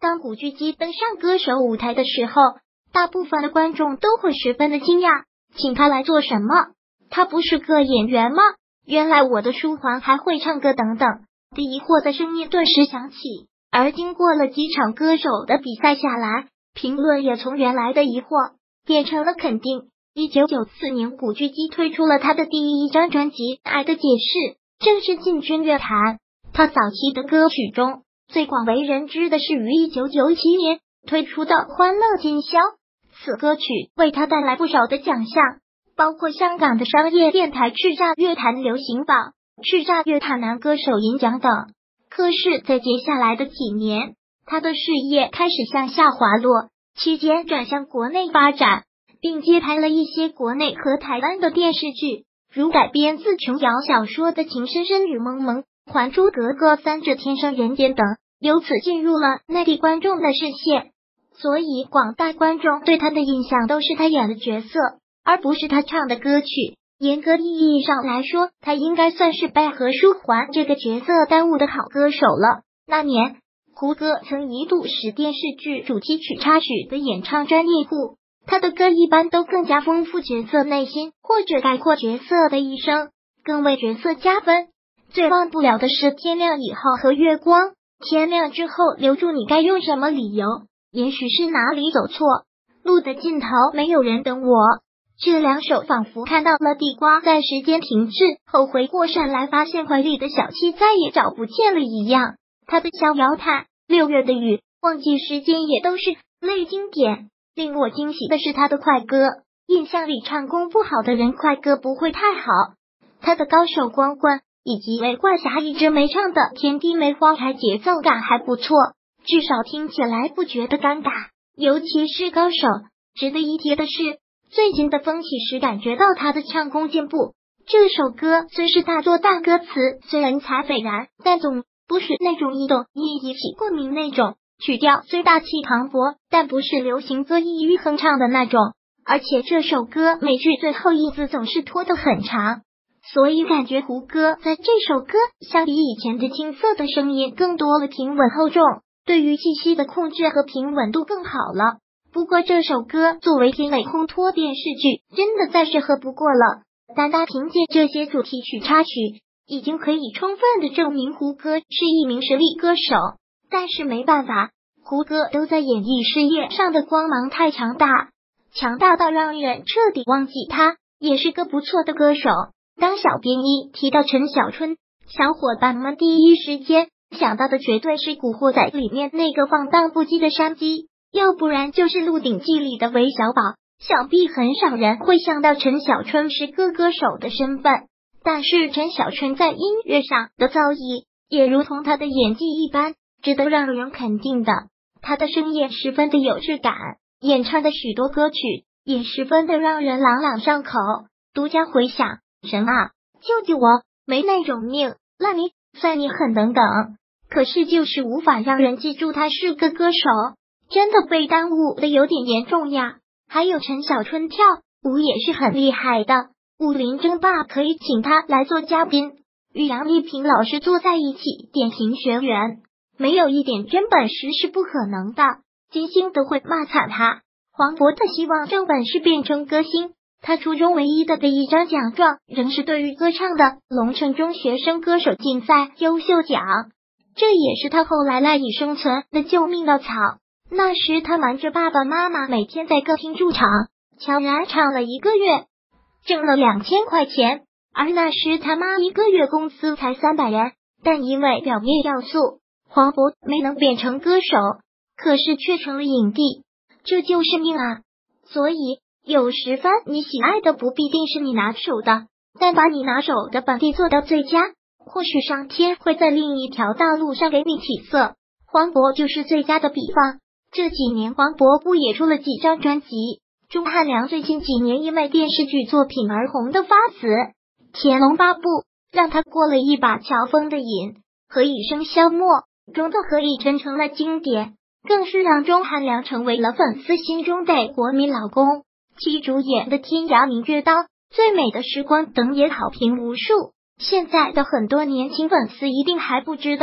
当古巨基登上歌手舞台的时候，大部分的观众都会十分的惊讶，请他来做什么？他不是个演员吗？原来我的书桓还会唱歌等等的疑惑的声音顿时响起。而经过了几场歌手的比赛下来，评论也从原来的疑惑变成了肯定。1994年，古巨基推出了他的第一张专辑《爱的解释》，正式进军乐坛。他早期的歌曲中最广为人知的是于1997年推出的《欢乐今宵》，此歌曲为他带来不少的奖项，包括香港的商业电台叱咤乐坛流行榜、叱咤乐坛男歌手银奖等。可是，在接下来的几年，他的事业开始向下滑落，期间转向国内发展，并接拍了一些国内和台湾的电视剧，如改编自琼瑶小说的《情深深雨蒙蒙》、《还珠格格》、《三者天上人间》等，由此进入了内地观众的视线。所以，广大观众对他的印象都是他演的角色，而不是他唱的歌曲。严格意义上来说，他应该算是被何书桓这个角色耽误的好歌手了。那年，胡歌曾一度是电视剧主题曲插曲的演唱专业户，他的歌一般都更加丰富角色内心，或者概括角色的一生，更为角色加分。最忘不了的是天亮以后和月光，天亮之后留住你该用什么理由？也许是哪里走错，路的尽头没有人等我。这两首仿佛看到了地瓜在时间停滞后回过神来，发现怀里的小七再也找不见了一样。他的逍遥叹、六月的雨、忘记时间也都是类经典。令我惊喜的是他的快歌，印象里唱功不好的人快歌不会太好。他的高手光棍以及为怪侠一直没唱的天地梅花台节奏感还不错，至少听起来不觉得尴尬。尤其是高手，值得一提的是，最近的风起时感觉到他的唱功进步。这首歌虽是大作大歌词，虽人才斐然，但总不是那种一懂一起过敏那种。曲调虽大气磅礴，但不是流行歌易于哼唱的那种。而且这首歌每句最后一字总是拖得很长，所以感觉胡歌在这首歌相比以前的青涩的声音更多了平稳厚重，对于气息的控制和平稳度更好了。不过这首歌作为片尾烘托电视剧，真的再适合不过了。单单凭借这些主题曲插曲，已经可以充分的证明胡歌是一名实力歌手。但是没办法，胡歌都在演艺事业上的光芒太强大，强大到让人彻底忘记他也是个不错的歌手。当小编一提到陈小春，小伙伴们第一时间想到的绝对是《古惑仔》里面那个放荡不羁的山鸡，要不然就是《鹿鼎记》里的韦小宝。想必很少人会想到陈小春是个歌手的身份，但是陈小春在音乐上的造诣也如同他的演技一般，值得让人肯定的。他的声音十分的有质感，演唱的许多歌曲也十分的让人朗朗上口。独家回响，神啊，救救我，没那种命，烂泥，算你狠等等。可是就是无法让人记住他是个歌手，真的被耽误的有点严重呀。还有陈小春跳舞也是很厉害的，武林争霸可以请他来做嘉宾，与杨丽萍老师坐在一起点评学员，没有一点真本事是不可能的。金星都会骂惨他。黄渤的希望真本事变成歌星，他初中唯一的一张奖状仍是对于歌唱的龙城中学生歌手竞赛优秀奖，这也是他后来赖以生存的救命稻草。那时他瞒着爸爸妈妈，每天在歌厅驻场，悄然唱了1个月，挣了2000块钱。而那时他妈1个月工资才300元，但因为表面要素，黄渤没能变成歌手，可是却成了影帝，这就是命啊！所以有时分你喜爱的不必定是你拿手的，但把你拿手的本地做到最佳，或许上天会在另一条道路上给你起色。黄渤就是最佳的比方。这几年黄渤不也出了几张专辑？钟汉良最近几年因为电视剧作品而红的发紫，《天龙八部》让他过了一把乔峰的瘾，何以笙箫默中的何以琛成了经典，更是让钟汉良成为了粉丝心中的国民老公。其主演的《天涯明月刀》、《最美的时光》等也好评无数。现在的很多年轻粉丝一定还不知道，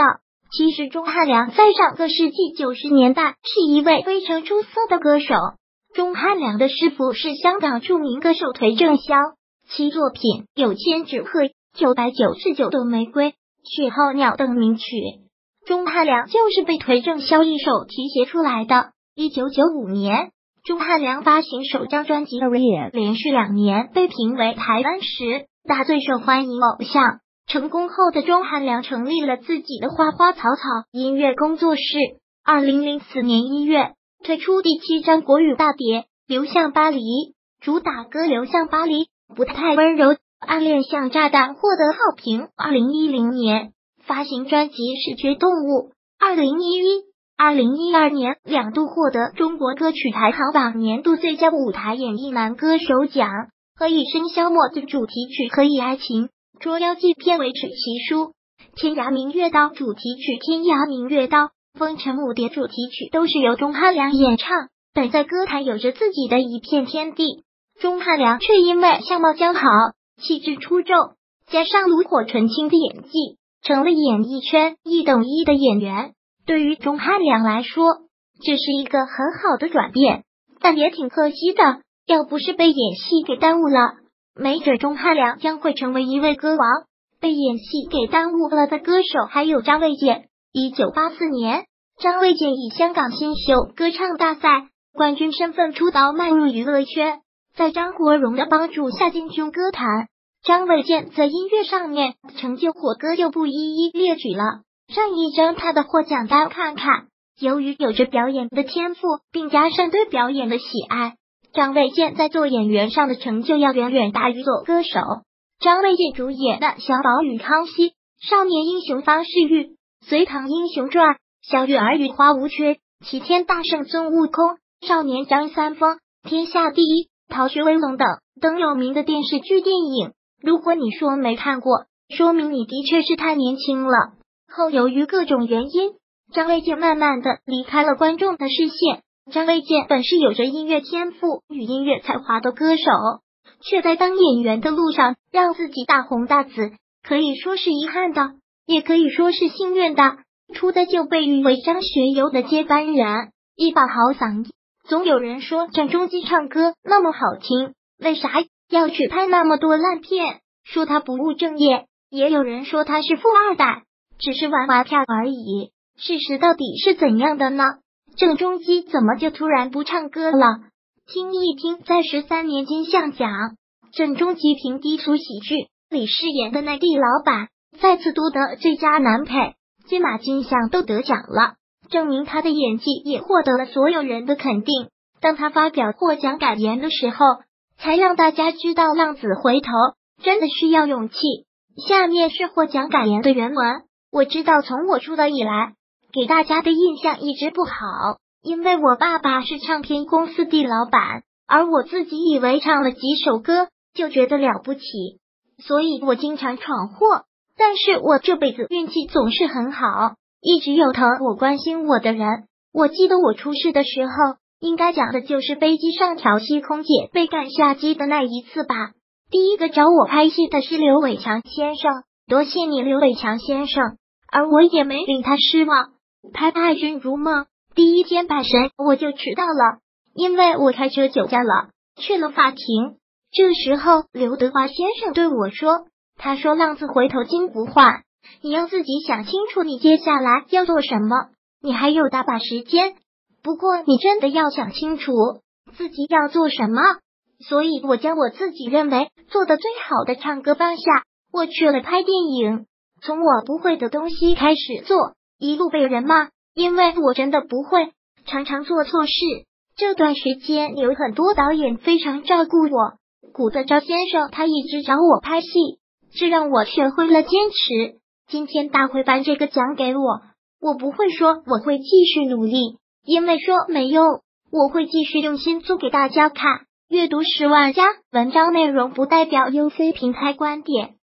其实钟汉良在上个世纪90年代是一位非常出色的歌手。钟汉良的师傅是香港著名歌手颓正霄，其作品有《千纸鹤》、999朵玫瑰、雪候鸟等名曲。钟汉良就是被颓正霄一手提携出来的。1995年，钟汉良发行首张专辑《Arena》，连续2年被评为台湾10大最受欢迎偶像。成功后的钟汉良成立了自己的花花草草音乐工作室。2004年1月，推出第7张国语大碟《流向巴黎》，主打歌《流向巴黎》不太温柔，暗恋像炸弹获得好评。2010年发行专辑《视觉动物》，2011、2012年2度获得中国歌曲排行榜年度最佳舞台演绎男歌手奖和《一生消磨》的主题曲《可以爱情》。捉妖记片尾曲《奇书》，天涯明月刀主题曲《天涯明月刀》，风尘舞蝶主题曲都是由钟汉良演唱。本在歌坛有着自己的一片天地，钟汉良却因为相貌姣好、气质出众，加上炉火纯青的演技，成了演艺圈一等一的演员。对于钟汉良来说，这是一个很好的转变，但也挺可惜的，要不是被演戏给耽误了，没准钟汉良将会成为一位歌王。被演戏给耽误了的歌手还有张卫健。1984年，张卫健以香港新秀歌唱大赛冠军身份出道，迈入娱乐圈。在张国荣的帮助下进军歌坛，张卫健在音乐上面成就火歌就不一一列举了。上一张他的获奖单看看，由于有着表演的天赋，并加上对表演的喜爱，张卫健在做演员上的成就要远远大于做歌手。张卫健主演的《小宝与康熙》、《少年英雄方世玉》、《隋唐英雄传》、《小月儿与花无缺》、《齐天大圣孙悟空》、《少年张三丰》、《天下第一》、《逃学威龙》等有名的电视剧电影。如果你说没看过，说明你的确是太年轻了。后由于各种原因，张卫健慢慢的离开了观众的视线。张卫健本是有着音乐天赋与音乐才华的歌手，却在当演员的路上让自己大红大紫，可以说是遗憾的，也可以说是幸运的。出的就被誉为张学友的接班人，一把好嗓音。总有人说郑中基唱歌那么好听，为啥要去拍那么多烂片？说他不务正业，也有人说他是富二代，只是玩玩票而已。事实到底是怎样的呢？郑中基怎么就突然不唱歌了？听一听，在13年金像奖，郑中基凭低俗喜剧里饰演的内地老板，再次夺得最佳男配，金马金像都得奖了，证明他的演技也获得了所有人的肯定。当他发表获奖感言的时候，才让大家知道浪子回头真的需要勇气。下面是获奖感言的原文。我知道从我出道以来，给大家的印象一直不好，因为我爸爸是唱片公司的老板，而我自己以为唱了几首歌就觉得了不起，所以我经常闯祸。但是我这辈子运气总是很好，一直有疼我关心我的人。我记得我出事的时候，应该讲的就是飞机上调戏空姐被赶下机的那一次吧。第一个找我拍戏的是刘伟强先生，多谢你刘伟强先生，而我也没令他失望。拍《爱君如梦》第一天拜神我就迟到了，因为我开车酒驾了，去了法庭。这时候刘德华先生对我说，他说浪子回头金不换，你要自己想清楚你接下来要做什么，你还有大把时间，不过你真的要想清楚自己要做什么。所以我将我自己认为做的最好的唱歌放下，我去了拍电影，从我不会的东西开始做，一路被人骂，因为我真的不会，常常做错事。这段时间有很多导演非常照顾我，古德昭先生他一直找我拍戏，这让我学会了坚持。今天大会颁这个奖给我，我不会说我会继续努力，因为说没用，我会继续用心做给大家看。阅读10万加，文章内容不代表 UC 平台观点。